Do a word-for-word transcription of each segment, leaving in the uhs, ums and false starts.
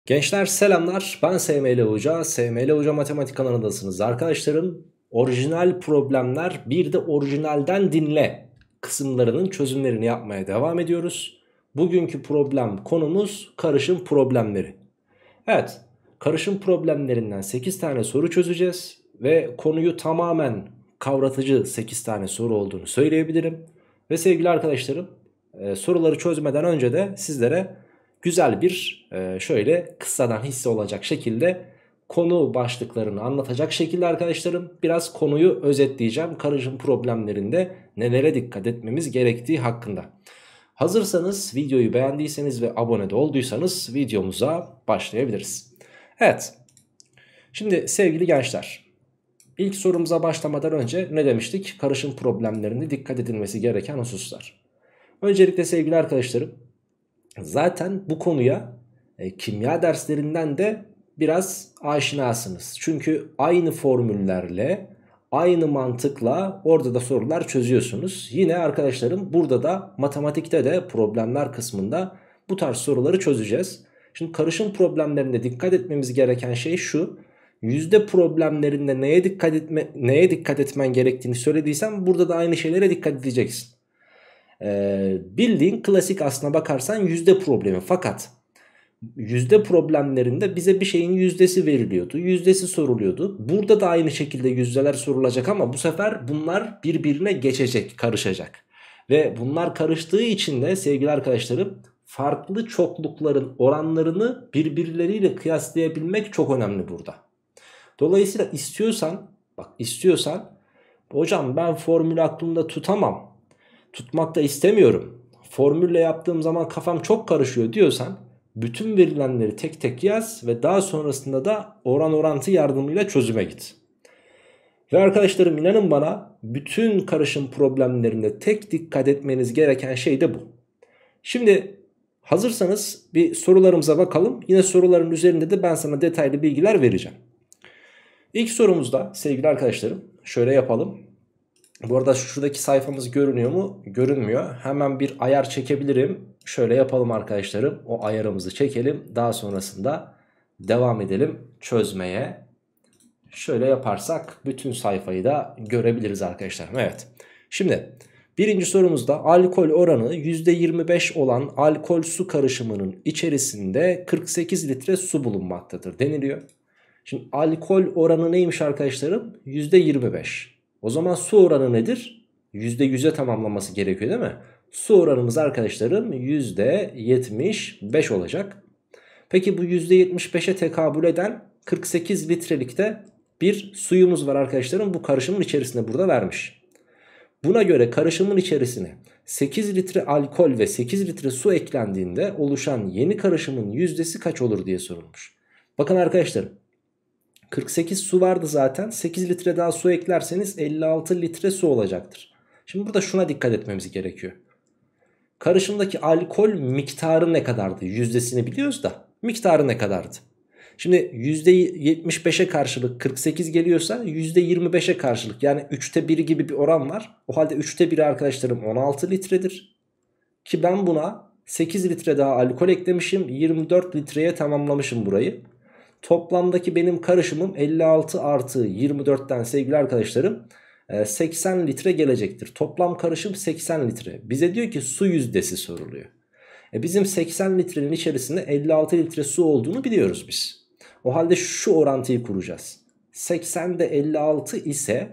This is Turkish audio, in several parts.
Gençler selamlar, ben S M L Hoca, S M L Hoca Matematik kanalındasınız. Arkadaşlarım, orijinal problemler bir de orijinalden dinle kısımlarının çözümlerini yapmaya devam ediyoruz. Bugünkü problem konumuz karışım problemleri. Evet, karışım problemlerinden sekiz tane soru çözeceğiz ve konuyu tamamen kavratıcı sekiz tane soru olduğunu söyleyebilirim. Ve sevgili arkadaşlarım, e, soruları çözmeden önce de sizlere güzel bir e, şöyle kıssadan hisse olacak şekilde konu başlıklarını anlatacak şekilde arkadaşlarım biraz konuyu özetleyeceğim. Karışım problemlerinde nelere dikkat etmemiz gerektiği hakkında. Hazırsanız, videoyu beğendiyseniz ve abone de olduysanız videomuza başlayabiliriz. Evet, şimdi sevgili gençler, ilk sorumuza başlamadan önce ne demiştik? Karışım problemlerinde dikkat edilmesi gereken hususlar. Öncelikle sevgili arkadaşlarım, zaten bu konuya e, kimya derslerinden de biraz aşinasınız. Çünkü aynı formüllerle, aynı mantıkla orada da sorular çözüyorsunuz. Yine arkadaşlarım burada da matematikte de problemler kısmında bu tarz soruları çözeceğiz. Şimdi karışım problemlerinde dikkat etmemiz gereken şey şu: yüzde problemlerinde neye dikkat etme, neye dikkat etmen gerektiğini söylediysem burada da aynı şeylere dikkat edeceksin. Ee, bildiğin klasik, aslına bakarsan yüzde problemi, fakat yüzde problemlerinde bize bir şeyin yüzdesi veriliyordu, yüzdesi soruluyordu. Burada da aynı şekilde yüzdeler sorulacak ama bu sefer bunlar birbirine geçecek, karışacak. Ve bunlar karıştığı için de sevgili arkadaşlarım, farklı çoklukların oranlarını birbirleriyle kıyaslayabilmek çok önemli burada. Dolayısıyla istiyorsan, bak istiyorsan, hocam ben formülü aklımda tutamam, tutmak da istemiyorum, formülle yaptığım zaman kafam çok karışıyor diyorsan, bütün verilenleri tek tek yaz ve daha sonrasında da oran orantı yardımıyla çözüme git. Ve arkadaşlarım, inanın bana, bütün karışım problemlerinde tek dikkat etmeniz gereken şey de bu. Şimdi hazırsanız bir sorularımıza bakalım. Yine soruların üzerinde de ben sana detaylı bilgiler vereceğim. İlk sorumuzda sevgili arkadaşlarım şöyle yapalım. Bu arada şuradaki sayfamız görünüyor mu? Görünmüyor. Hemen bir ayar çekebilirim. Şöyle yapalım arkadaşlarım. O ayarımızı çekelim. Daha sonrasında devam edelim çözmeye. Şöyle yaparsak bütün sayfayı da görebiliriz arkadaşlar. Evet. Şimdi birinci sorumuzda alkol oranı yüzde yirmi beş olan alkol su karışımının içerisinde kırk sekiz litre su bulunmaktadır deniliyor. Şimdi alkol oranı neymiş arkadaşlarım? yüzde yirmi beş. O zaman su oranı nedir? yüzde yüze tamamlaması gerekiyor değil mi? Su oranımız arkadaşlarım yüzde yetmiş beş olacak. Peki bu yüzde yetmiş beşe tekabül eden kırk sekiz litrelikte bir suyumuz var arkadaşlarım. Bu karışımın içerisinde burada vermiş. Buna göre karışımın içerisine sekiz litre alkol ve sekiz litre su eklendiğinde oluşan yeni karışımın yüzdesi kaç olur diye sorulmuş. Bakın arkadaşlarım, kırk sekiz su vardı zaten. sekiz litre daha su eklerseniz elli altı litre su olacaktır. Şimdi burada şuna dikkat etmemiz gerekiyor. Karışımdaki alkol miktarı ne kadardı? Yüzdesini biliyoruz da miktarı ne kadardı? Şimdi yüzde yetmiş beşe karşılık kırk sekiz geliyorsa yüzde yirmi beşe karşılık, yani üçte biri gibi bir oran var. O halde üçte biri arkadaşlarım on altı litredir. Ki ben buna sekiz litre daha alkol eklemişim. yirmi dört litreye tamamlamışım burayı. Toplamdaki benim karışımım elli altı artı yirmi dörtten sevgili arkadaşlarım seksen litre gelecektir. Toplam karışım seksen litre. Bize diyor ki su yüzdesi soruluyor. E bizim seksen litrenin içerisinde elli altı litre su olduğunu biliyoruz biz. O halde şu orantıyı kuracağız. seksende elli altı ise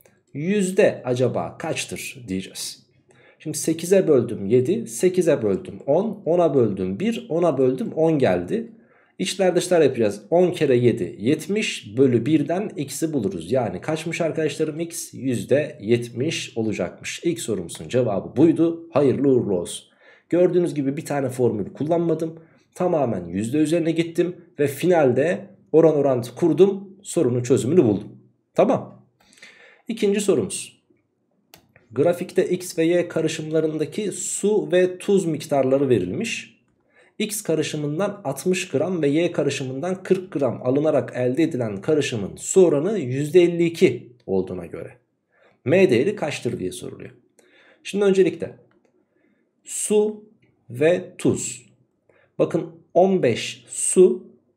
yüzde acaba kaçtır diyeceğiz. Şimdi sekize böldüm yedi, sekize böldüm on, ona böldüm bir, ona böldüm on geldi. İçler dışlar yapacağız. on kere yedi yetmiş bölü birden x'i buluruz. Yani kaçmış arkadaşlarım x? yüzde yetmiş olacakmış. İlk sorumuzun cevabı buydu. Hayırlı uğurlu olsun. Gördüğünüz gibi bir tane formül kullanmadım. Tamamen yüzde üzerine gittim ve finalde oran orantı kurdum. Sorunun çözümünü buldum. Tamam. İkinci sorumuz. Grafikte x ve y karışımlarındaki su ve tuz miktarları verilmiş. X karışımından altmış gram ve Y karışımından kırk gram alınarak elde edilen karışımın su oranı yüzde elli iki olduğuna göre M değeri kaçtır diye soruluyor. Şimdi öncelikle su ve tuz. Bakın on beş su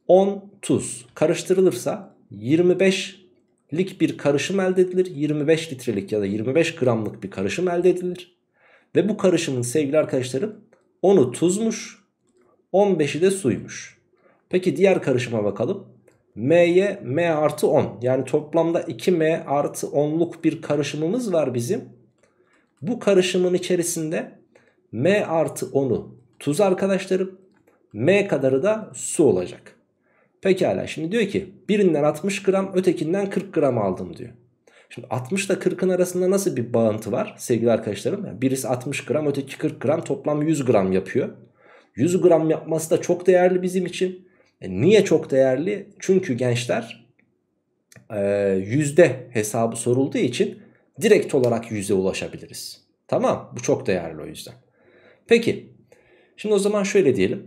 on tuz karıştırılırsa yirmi beşlik bir karışım elde edilir. yirmi beş litrelik ya da yirmi beş gramlık bir karışım elde edilir. Ve bu karışımın sevgili arkadaşlarım onu tuzmuş, on beşi de suymuş. Peki diğer karışıma bakalım. M'ye M artı on, yani toplamda iki M artı onluk bir karışımımız var bizim. Bu karışımın içerisinde M artı onu tuz arkadaşlarım, M kadarı da su olacak. Pekala, şimdi diyor ki birinden altmış gram, ötekinden kırk gram aldım diyor. Şimdi altmış ile kırkın arasında nasıl bir bağıntı var sevgili arkadaşlarım? Yani birisi altmış gram, öteki kırk gram, toplam yüz gram yapıyor. yüz gram yapması da çok değerli bizim için. E niye çok değerli? Çünkü gençler e, yüzde hesabı sorulduğu için direkt olarak yüze ulaşabiliriz. Tamam, bu çok değerli o yüzden. Peki şimdi o zaman şöyle diyelim.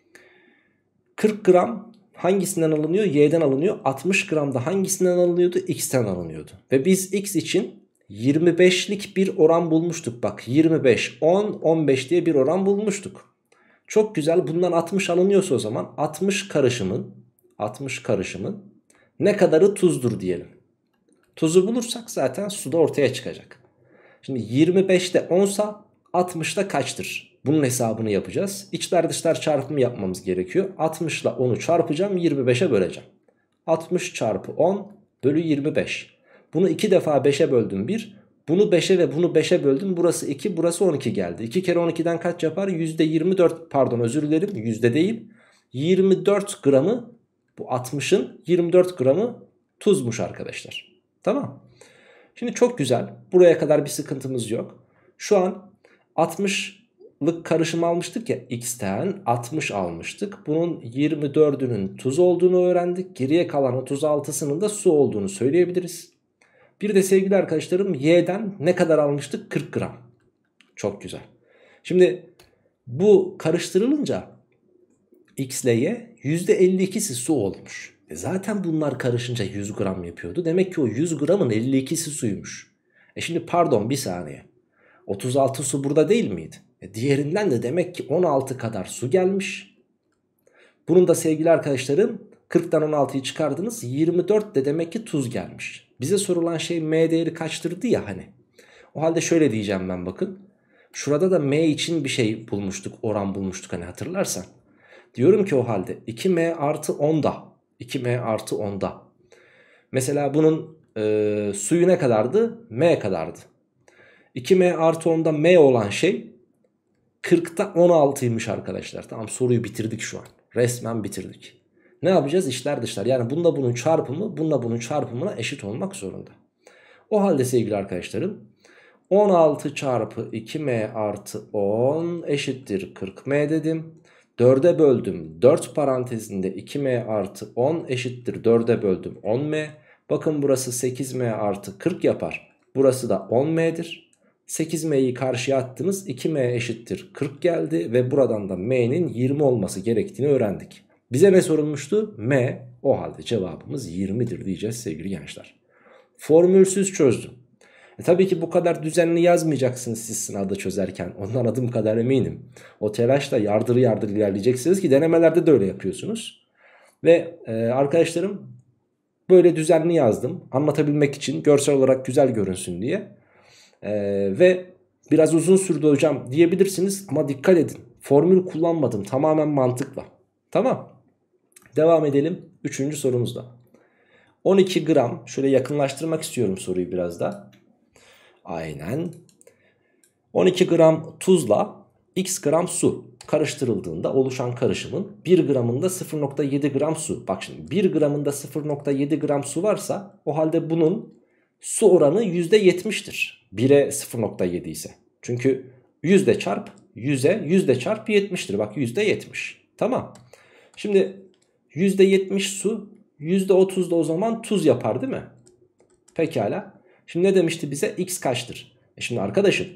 kırk gram hangisinden alınıyor? Y'den alınıyor. altmış gram da hangisinden alınıyordu? X'ten alınıyordu. Ve biz X için yirmi beşlik bir oran bulmuştuk. Bak yirmi beş, on, on beş diye bir oran bulmuştuk. Çok güzel, bundan altmış alınıyorsa o zaman altmış karışımın altmış karışımın ne kadarı tuzdur diyelim. Tuzu bulursak zaten su da ortaya çıkacak. Şimdi yirmi beşte onsa altmışta kaçtır? Bunun hesabını yapacağız. İçler dışlar çarpımı yapmamız gerekiyor. altmış ile onu çarpacağım, yirmi beşe böleceğim. altmış çarpı on bölü yirmi beş. Bunu iki defa beşe böldüm bir. Bunu beşe ve bunu beşe böldüm. Burası iki, burası on iki geldi. iki kere on ikiden kaç yapar? yüzde yirmi dört, pardon özür dilerim, yüzde değil. yirmi dört gramı, bu altmışın yirmi dört gramı tuzmuş arkadaşlar. Tamam. Şimdi çok güzel. Buraya kadar bir sıkıntımız yok. Şu an altmışlık karışım almıştık ya, X'ten altmış almıştık. Bunun yirmi dördünün tuz olduğunu öğrendik. Geriye kalan otuz altısının da su olduğunu söyleyebiliriz. Bir de sevgili arkadaşlarım Y'den ne kadar almıştık? kırk gram. Çok güzel. Şimdi bu karıştırılınca X ile Y yüzde elli ikisi su olmuş. E zaten bunlar karışınca yüz gram yapıyordu. Demek ki o yüz gramın elli ikisi suymuş. E şimdi pardon bir saniye. otuz altı su burada değil miydi? E diğerinden de demek ki on altı kadar su gelmiş. Bunun da sevgili arkadaşlarım kırktan on altıyı çıkardınız, yirmi dört de demek ki tuz gelmiş. Bize sorulan şey M değeri kaçtırdı ya hani. O halde şöyle diyeceğim ben, bakın. Şurada da M için bir şey bulmuştuk, oran bulmuştuk hani, hatırlarsan. Diyorum ki o halde iki M artı onda. iki M artı onda. Mesela bunun e, suyu ne kadardı? M kadardı. iki M artı onda M olan şey kırkta on altıymış arkadaşlar. Tamam, soruyu bitirdik şu an. Resmen bitirdik. Ne yapacağız? İçler dışlar. Yani bununla bunun çarpımı bununla bunun çarpımına eşit olmak zorunda. O halde sevgili arkadaşlarım on altı çarpı iki M artı on eşittir kırk M dedim. dörde böldüm. dört parantezinde iki M artı on eşittir dörde böldüm on M. Bakın burası sekiz M artı kırk yapar. Burası da on M'dir. sekiz M'yi karşıya attınız. iki M eşittir kırk geldi ve buradan da M'nin yirmi olması gerektiğini öğrendik. Bize ne sorulmuştu? M. O halde cevabımız yirmidir diyeceğiz sevgili gençler. Formülsüz çözdüm. E tabii ki bu kadar düzenli yazmayacaksınız siz sınavda çözerken. Ondan adım kadar eminim. O telaşla yardır yardır ilerleyeceksiniz ki denemelerde de öyle yapıyorsunuz. Ve e, arkadaşlarım böyle düzenli yazdım. Anlatabilmek için, görsel olarak güzel görünsün diye. E, ve biraz uzun sürdü hocam diyebilirsiniz ama dikkat edin. Formül kullanmadım, tamamen mantıkla. Tamam. Devam edelim üçüncü sorumuzda. on iki gram, şöyle yakınlaştırmak istiyorum soruyu biraz da. Aynen. on iki gram tuzla x gram su karıştırıldığında oluşan karışımın bir gramında sıfır nokta yedi gram su. Bak şimdi bir gramında sıfır nokta yedi gram su varsa o halde bunun su oranı yüzde yetmiştir. bire sıfır nokta yedi ise. Çünkü yüzde çarp yüze, yüzde çarp yetmiştir. Bak yüzde yetmiş. Tamam. Şimdi yüzde yetmiş su, yüzde otuz da o zaman tuz yapar değil mi? Pekala. Şimdi ne demişti bize? X kaçtır? E şimdi arkadaşım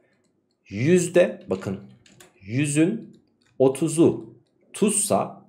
yüzde, bakın yüzün otuzu tuzsa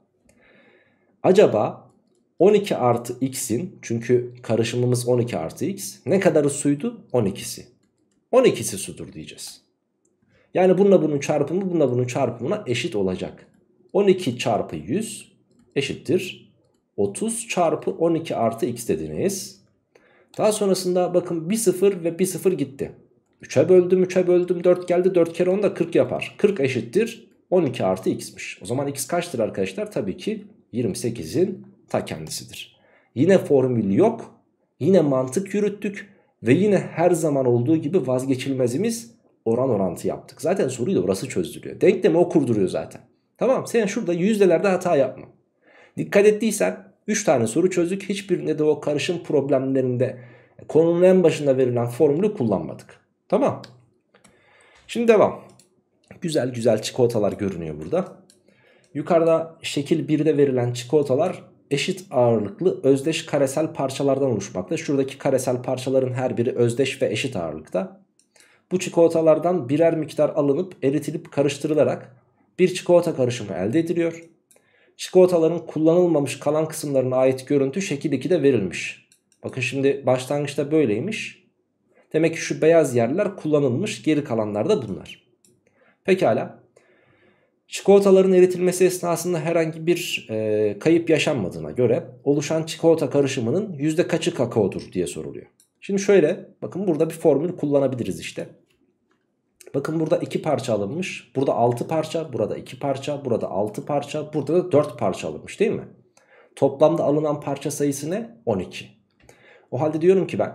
acaba on iki artı x'in, çünkü karışımımız on iki artı x, ne kadarı suydu? on ikisi. on ikisi sudur diyeceğiz. Yani bununla bunun çarpımı bununla bunun çarpımına eşit olacak. on iki çarpı yüz eşittir otuz çarpı on iki artı x dediniz. Daha sonrasında bakın bir sıfır ve bir sıfır gitti. üçe böldüm üçe böldüm dört geldi, dört kere on da kırk yapar. kırk eşittir on iki artı x'miş. O zaman x kaçtır arkadaşlar? Tabii ki yirmi sekizin ta kendisidir. Yine formül yok. Yine mantık yürüttük. Ve yine her zaman olduğu gibi vazgeçilmezimiz oran orantı yaptık. Zaten soruyu da orası çözdürüyor. Denklemi o kurduruyor zaten. Tamam, sen şurada yüzdelerde hata yapma. Dikkat ettiysen üç tane soru çözdük. Hiçbirinde de o karışım problemlerinde konunun en başında verilen formülü kullanmadık. Tamam. Şimdi devam. Güzel güzel çikolatalar görünüyor burada. Yukarıda şekil birde verilen çikolatalar eşit ağırlıklı özdeş karesel parçalardan oluşmakta. Şuradaki karesel parçaların her biri özdeş ve eşit ağırlıkta. Bu çikolatalardan birer miktar alınıp eritilip karıştırılarak bir çikolata karışımı elde ediliyor. Çikolataların kullanılmamış kalan kısımlarına ait görüntü şekil ikide verilmiş. Bakın şimdi başlangıçta böyleymiş. Demek ki şu beyaz yerler kullanılmış, geri kalanlar da bunlar. Pekala. Çikolataların eritilmesi esnasında herhangi bir e, kayıp yaşanmadığına göre oluşan çikolata karışımının yüzde kaçı kakaodur diye soruluyor. Şimdi şöyle bakın, burada bir formül kullanabiliriz işte. Bakın burada iki parça alınmış. Burada altı parça, burada iki parça, burada altı parça, burada da dört parça alınmış değil mi? Toplamda alınan parça sayısı ne? on iki. O halde diyorum ki ben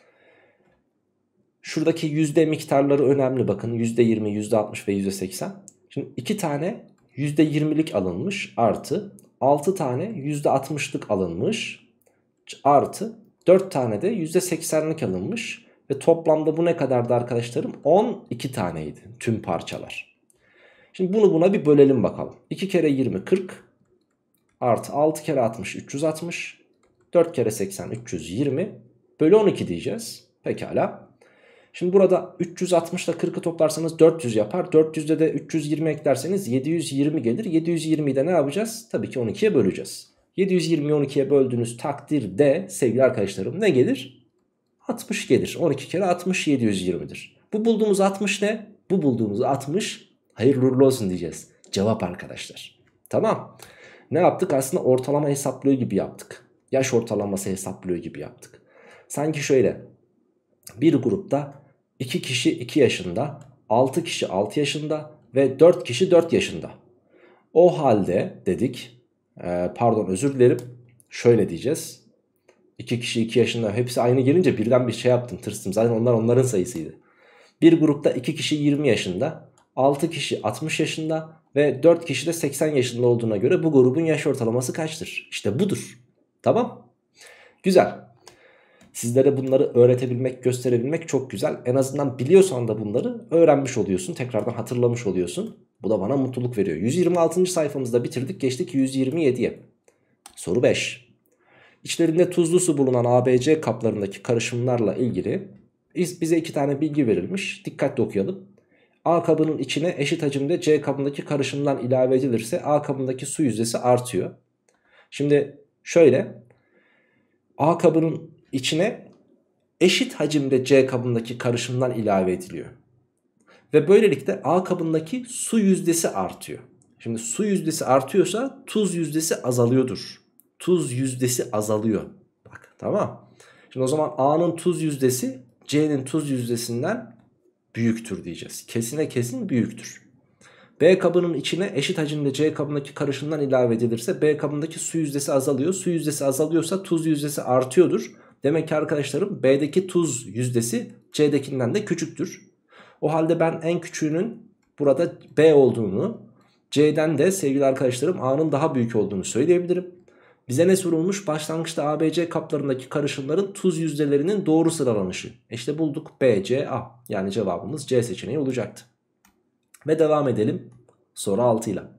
şuradaki yüzde miktarları önemli, bakın yüzde yirmi, yüzde altmış ve yüzde seksen. Şimdi iki tane yüzde yirmilik alınmış artı altı tane yüzde altmışlık alınmış artı dört tane de yüzde seksenlik alınmış ve toplamda bu ne kadardı arkadaşlarım? on iki taneydi tüm parçalar. Şimdi bunu buna bir bölelim bakalım. iki kere yirmi kırk artı altı kere altmış üç yüz altmış, dört kere seksen üç yüz yirmi bölü on iki diyeceğiz. Pekala. Şimdi burada üç yüz altmış ile kırkı toplarsanız dört yüz yapar. dört yüzde de üç yüz yirmi eklerseniz yedi yüz yirmi gelir. yedi yüz yirmiyi de ne yapacağız? Tabii ki on ikiye böleceğiz. yedi yüz yirmiyi on ikiye böldüğünüz takdirde sevgili arkadaşlarım ne gelir? altmış gelir. on iki kere altmış yedi yüz yirmidir. Bu bulduğumuz altmış ne? Bu bulduğumuz altmış hayırlı uğurlu olsun diyeceğiz. Cevap arkadaşlar. Tamam. Ne yaptık? Aslında ortalama hesaplıyor gibi yaptık. Yaş ortalaması hesaplıyor gibi yaptık. Sanki şöyle. Bir grupta iki kişi iki yaşında, altı kişi altı yaşında ve dört kişi dört yaşında. O halde dedik, e, pardon özür dilerim, şöyle diyeceğiz. iki kişi iki yaşında, hepsi aynı gelince birden bir şey yaptım, tırstım. Zaten onlar onların sayısıydı. Bir grupta iki kişi yirmi yaşında, altı kişi altmış yaşında ve dört kişi de seksen yaşında olduğuna göre bu grubun yaş ortalaması kaçtır? İşte budur. Tamam. Güzel. Sizlere bunları öğretebilmek, gösterebilmek çok güzel. En azından biliyorsan da bunları öğrenmiş oluyorsun. Tekrardan hatırlamış oluyorsun. Bu da bana mutluluk veriyor. yüz yirmi altıncı sayfamızda bitirdik. Geçtik yüz yirmi yediye. Soru beş. İçlerinde tuzlu su bulunan A B C kaplarındaki karışımlarla ilgili bize iki tane bilgi verilmiş. Dikkatli okuyalım. A kabının içine eşit hacimde C kabındaki karışımdan ilave edilirse A kabındaki su yüzdesi artıyor. Şimdi şöyle. A kabının içine eşit hacimde C kabındaki karışımdan ilave ediliyor. Ve böylelikle A kabındaki su yüzdesi artıyor. Şimdi su yüzdesi artıyorsa tuz yüzdesi azalıyordur. Tuz yüzdesi azalıyor. Bak, tamam. Şimdi o zaman A'nın tuz yüzdesi C'nin tuz yüzdesinden büyüktür diyeceğiz. Kesine kesin büyüktür. B kabının içine eşit hacimde C kabındaki karışımdan ilave edilirse B kabındaki su yüzdesi azalıyor. Su yüzdesi azalıyorsa tuz yüzdesi artıyordur. Demek ki arkadaşlarım B'deki tuz yüzdesi C'dekinden de küçüktür. O halde ben en küçüğünün burada B olduğunu, C'den de sevgili arkadaşlarım A'nın daha büyük olduğunu söyleyebilirim. Bize ne sorulmuş? Başlangıçta A B C kaplarındaki karışımların tuz yüzdelerinin doğru sıralanışı. İşte bulduk, B C A. Yani cevabımız C seçeneği olacaktı. Ve devam edelim soru altı ile.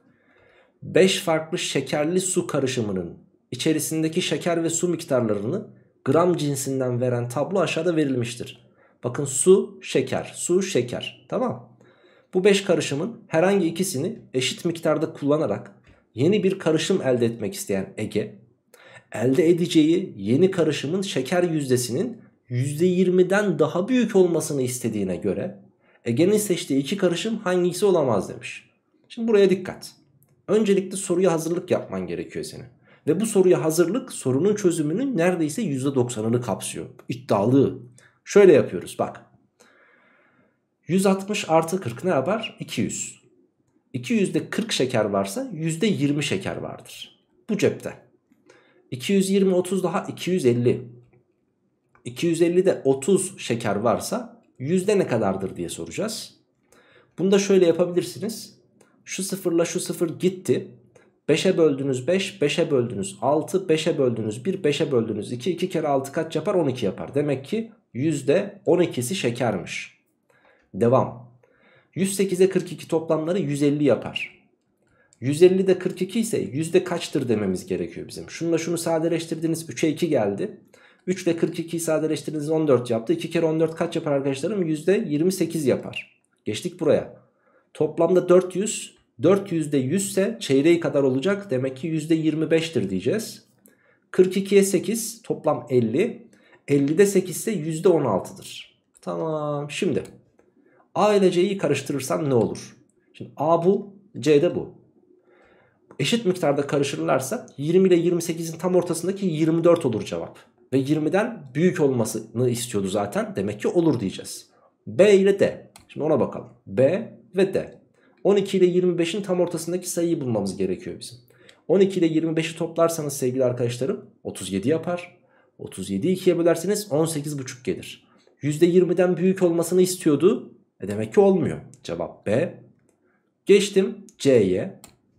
beş farklı şekerli su karışımının içerisindeki şeker ve su miktarlarını gram cinsinden veren tablo aşağıda verilmiştir. Bakın su, şeker, su, şeker. Tamam. Bu beş karışımın herhangi ikisini eşit miktarda kullanarak yeni bir karışım elde etmek isteyen Ege, elde edeceği yeni karışımın şeker yüzdesinin yüzde yirmiden daha büyük olmasını istediğine göre Ege'nin seçtiği iki karışım hangisi olamaz demiş. Şimdi buraya dikkat. Öncelikle soruya hazırlık yapman gerekiyor senin. Ve bu soruya hazırlık sorunun çözümünün neredeyse yüzde doksanını kapsıyor. İddialı. Şöyle yapıyoruz bak. yüz altmış artı kırk ne yapar? iki yüz. iki yüzde kırk şeker varsa yüzde yirmi şeker vardır. Bu cepte. iki yüz yirmi otuz daha iki yüz elli. iki yüz ellide otuz şeker varsa yüzde ne kadardır diye soracağız. Bunu da şöyle yapabilirsiniz. Şu sıfırla şu sıfır gitti. beşe böldünüz beş, beşe böldünüz altı, beşe böldünüz bir, beşe böldünüz iki. iki kere altı kaç yapar? on iki yapar. Demek ki yüzde on ikisi şekermiş. Devam. yüz sekize kırk iki toplamları yüz elli yapar. yüz elli de kırk iki ise yüzde kaçtır dememiz gerekiyor bizim. Şununla şunu sadeleştirdiniz, üçe iki geldi. üç ile kırk ikiyi sadeleştirdiniz, on dört yaptı. iki kere on dört kaç yapar arkadaşlarım? yüzde yirmi sekiz yapar. Geçtik buraya. Toplamda dört yüz. dört yüzde yüz ise çeyreği kadar olacak. Demek ki yüzde yirmi beştir diyeceğiz. kırk ikiye sekiz toplam elli. ellide sekiz ise yüzde on altıdır. Tamam. Şimdi A ile C'yi karıştırırsam ne olur? Şimdi A bu, C de bu. Eşit miktarda karışırlarsa yirmi ile yirmi sekizin tam ortasındaki yirmi dört olur cevap. Ve yirmiden büyük olmasını istiyordu zaten. Demek ki olur diyeceğiz. B ile D. Şimdi ona bakalım. B ve D. on iki ile yirmi beşin tam ortasındaki sayıyı bulmamız gerekiyor bizim. on iki ile yirmi beşi toplarsanız sevgili arkadaşlarım otuz yedi yapar. otuz yediyi ikiye bölerseniz on sekiz buçuk gelir. yüzde yirmiden büyük olmasını istiyordu. E demek ki olmuyor. Cevap B. Geçtim C'ye.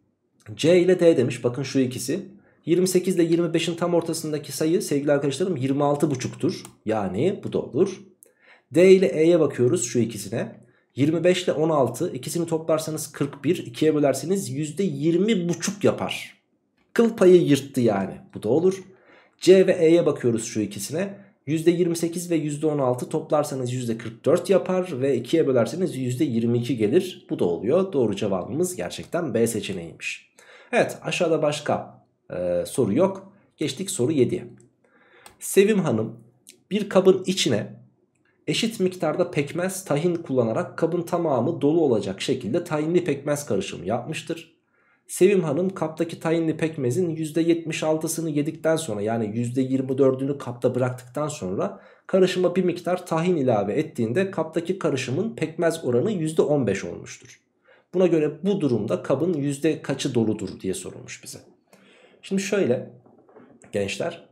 C ile D demiş. Bakın şu ikisi. yirmi sekiz ile yirmi beşin tam ortasındaki sayı sevgili arkadaşlarım yirmi altı buçuktur. Yani bu da olur. D ile E'ye bakıyoruz şu ikisine. yirmi beş ile on altı, ikisini toplarsanız kırk bir, ikiye bölerseniz yüzde yirmi buçuk yapar. Kıl payı yırttı yani. Bu da olur. C ve E'ye bakıyoruz şu ikisine. yüzde yirmi sekiz ve yüzde on altı toplarsanız yüzde kırk dört yapar ve ikiye bölerseniz yüzde yirmi iki gelir. Bu da oluyor. Doğru cevabımız gerçekten B seçeneğiymiş. Evet, aşağıda başka e, soru yok. Geçtik soru yediye. Sevim Hanım bir kabın içine eşit miktarda pekmez, tahin kullanarak kabın tamamı dolu olacak şekilde tahinli pekmez karışımı yapmıştır. Sevim Hanım kaptaki tahinli pekmezin yüzde yetmiş altısını yedikten sonra, yani yüzde yirmi dördünü kapta bıraktıktan sonra karışıma bir miktar tahin ilave ettiğinde kaptaki karışımın pekmez oranı yüzde on beş olmuştur. Buna göre bu durumda kabın yüzde kaçı doludur diye sorulmuş bize. Şimdi şöyle gençler,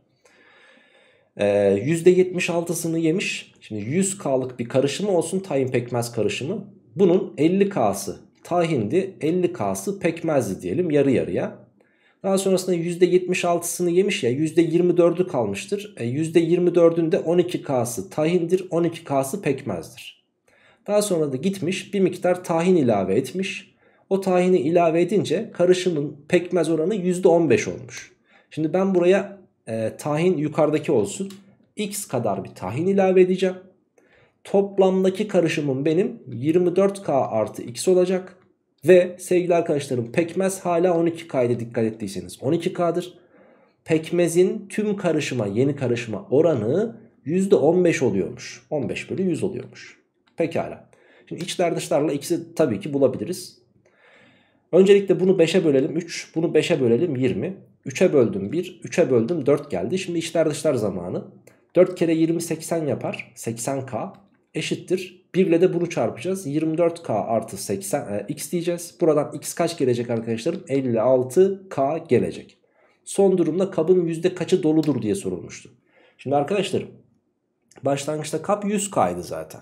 Ee, yüzde yetmiş altısını yemiş. Şimdi yüz K'lık bir karışımı olsun, tahin pekmez karışımı. Bunun elli K'sı tahindi, elli K'sı pekmezdi diyelim, yarı yarıya. Daha sonrasında yüzde yetmiş altısını yemiş ya, yüzde yirmi dördü kalmıştır. E, yüzde yirmi dördünde on iki K'sı tahindir, on iki K'sı pekmezdir. Daha sonra da gitmiş bir miktar tahin ilave etmiş. O tahini ilave edince karışımın pekmez oranı yüzde on beş olmuş. Şimdi ben buraya e, tahin yukarıdaki olsun, X kadar bir tahin ilave edeceğim. Toplamdaki karışımım benim yirmi dört K artı X olacak. Ve sevgili arkadaşlarım, pekmez hala on iki K'ydı, dikkat ettiyseniz on iki K'dır. Pekmezin tüm karışıma, yeni karışıma oranı yüzde on beş oluyormuş. on beş bölü yüz oluyormuş. Pekala. Şimdi içler dışlarla X'i tabii ki bulabiliriz. Öncelikle bunu beşe bölelim üç, bunu beşe bölelim yirmi. üçe böldüm bir, üçe böldüm dört geldi. Şimdi içler dışlar zamanı. dört kere yirmi seksen yapar. seksen K eşittir. bir ile de bunu çarpacağız. yirmi dört K artı seksen e, X diyeceğiz. Buradan X kaç gelecek arkadaşlarım? elli altı K gelecek. Son durumda kabın yüzde kaçı doludur diye sorulmuştu. Şimdi arkadaşlarım, başlangıçta kap yüz K'ydı zaten.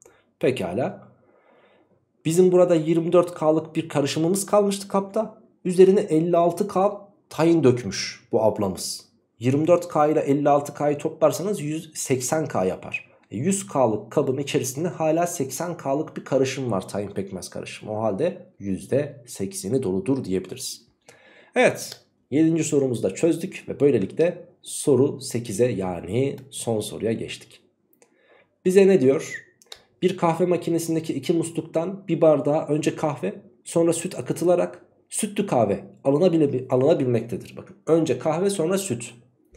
Pekala. Bizim burada yirmi dört K'lık bir karışımımız kalmıştı kapta. Üzerine elli altı K tahin dökmüş bu ablamız. yirmi dört K ile elli altı K'yı toplarsanız yüz seksen K yapar. yüz K'lık kabın içerisinde hala seksen K'lık bir karışım var, tahin pekmez karışımı. O halde yüzde sekseni doludur diyebiliriz. Evet, yedinci sorumuzu da çözdük ve böylelikle soru sekize, yani son soruya geçtik. Bize ne diyor? Bir kahve makinesindeki iki musluktan bir bardağa önce kahve, sonra süt akıtılarak sütlü kahve alınabile, alınabilmektedir. Bakın, önce kahve sonra süt.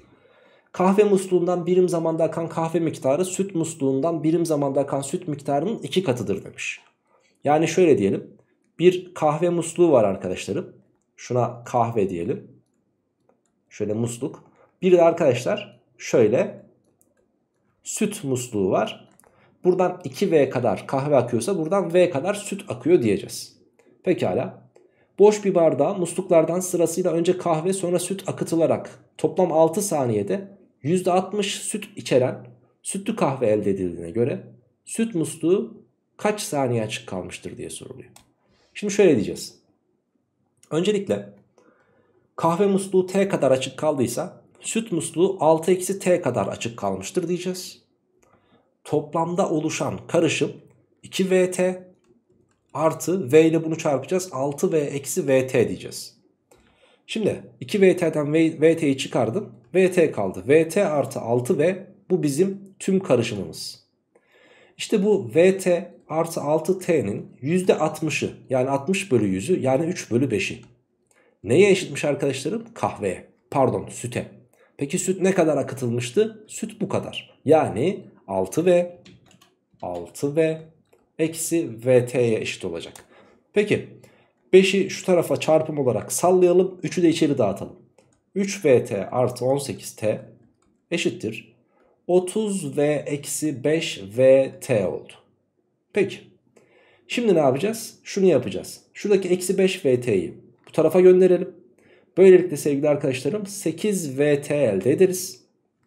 Kahve musluğundan birim zamanda akan kahve miktarı süt musluğundan birim zamanda akan süt miktarının iki katıdır demiş. Yani şöyle diyelim, bir kahve musluğu var arkadaşlarım. Şuna kahve diyelim. Şöyle musluk. Bir de arkadaşlar şöyle süt musluğu var. Buradan iki V kadar kahve akıyorsa buradan V kadar süt akıyor diyeceğiz. Pekala. Boş bir bardağa musluklardan sırasıyla önce kahve sonra süt akıtılarak toplam altı saniyede yüzde altmış süt içeren sütlü kahve elde edildiğine göre süt musluğu kaç saniye açık kalmıştır diye soruluyor. Şimdi şöyle diyeceğiz. Öncelikle kahve musluğu T kadar açık kaldıysa süt musluğu altı eksi T kadar açık kalmıştır diyeceğiz. Toplamda oluşan karışım iki V T artı V ile bunu çarpacağız. altı V eksi V T diyeceğiz. Şimdi iki V T'den V T'yi çıkardım. V T kaldı. V T artı altı V bu bizim tüm karışımımız. İşte bu V T artı altı T'nin yüzde altmışı yani altmış bölü yüzü yani üç bölü beşi. Neye eşitmiş arkadaşlarım? Kahveye. Pardon, süte. Peki süt ne kadar akıtılmıştı? Süt bu kadar. Yani altı V altı V eksi V T'ye eşit olacak. Peki beşi şu tarafa çarpım olarak sallayalım. üçü de içeri dağıtalım. üç V T artı on sekiz T eşittir otuz V eksi beş V T oldu. Peki. Şimdi ne yapacağız? Şunu yapacağız. Şuradaki eksi beş V T'yi bu tarafa gönderelim. Böylelikle sevgili arkadaşlarım sekiz V T elde ederiz.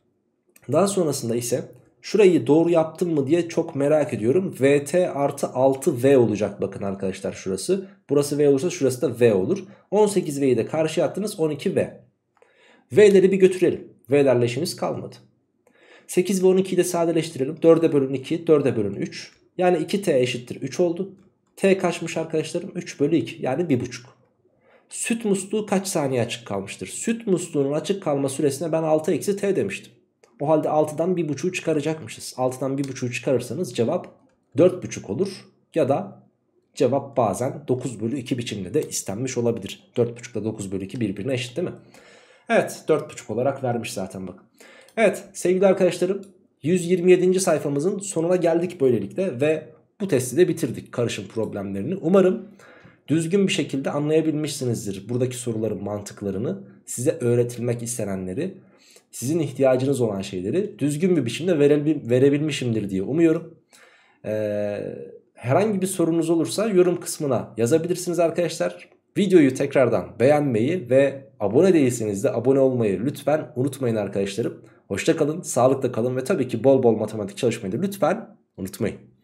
Daha sonrasında ise şurayı doğru yaptım mı diye çok merak ediyorum. V T artı altı V olacak bakın arkadaşlar şurası. Burası V olursa şurası da V olur. on sekiz V'yi de karşıya attınız, on iki V. V'leri bir götürelim. V'lerle işimiz kalmadı. sekiz ve on ikiyi de sadeleştirelim. dörde bölün iki, dörde bölün üç. Yani iki T eşittir üç oldu. T kaçmış arkadaşlarım? üç bölü iki yani bir buçuk. Süt musluğu kaç saniye açık kalmıştır? Süt musluğunun açık kalma süresine ben altı eksi T demiştim. O halde altıdan bir buçuğu çıkaracakmışız. altıdan bir buçuğu çıkarırsanız cevap dört buçuk olur. Ya da cevap bazen dokuz bölü iki biçimde de istenmiş olabilir. dört buçuk ile dokuz bölü iki birbirine eşit değil mi? Evet, dört buçuk olarak vermiş zaten bakın. Evet sevgili arkadaşlarım, yüz yirmi yedinci sayfamızın sonuna geldik böylelikle ve bu testi de bitirdik, karışım problemlerini. Umarım düzgün bir şekilde anlayabilmişsinizdir buradaki soruların mantıklarını, size öğretilmek istenenleri, sizin ihtiyacınız olan şeyleri düzgün bir biçimde verebilmişimdir diye umuyorum. Ee, herhangi bir sorunuz olursa yorum kısmına yazabilirsiniz arkadaşlar. Videoyu tekrardan beğenmeyi ve abone değilseniz de abone olmayı lütfen unutmayın arkadaşlarım. Hoşça kalın, sağlıkla kalın ve tabii ki bol bol matematik çalışmayı da lütfen unutmayın.